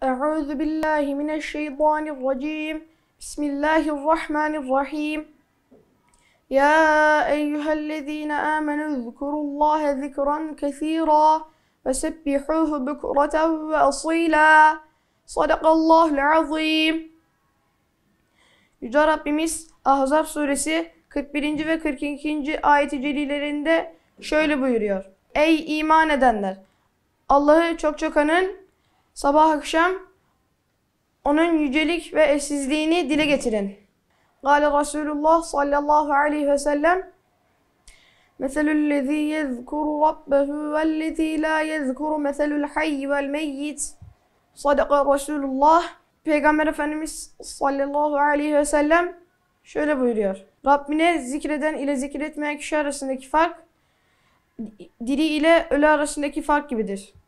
Euzu billahi mineşşeytanirracim. Bismillahirrahmanirrahim. Ya eyyühellezine amenu zkurullaha zikran kesira ve sebbihuhu bukreten ve asila. Sadakallahul azim. Yüce Rabbimiz Ahzab suresi 41. ve 42. ayet-i celilelerinde şöyle buyuruyor. Ey iman edenler! Allah'ı çok anın, sabah akşam onun yücelik ve eşsizliğini dile getirin. Gâle Resulullah sallallahu aleyhi ve sellem Meselüllezî yezkuru rabbehu vellezî la yezkuru meselül hayy vel meyyit. Sadaka Resulullah. Peygamber Efendimiz sallallahu aleyhi ve sellem şöyle buyuruyor. Rabbine zikreden ile zikretmeyen kişi arasındaki fark, diri ile ölü arasındaki fark gibidir.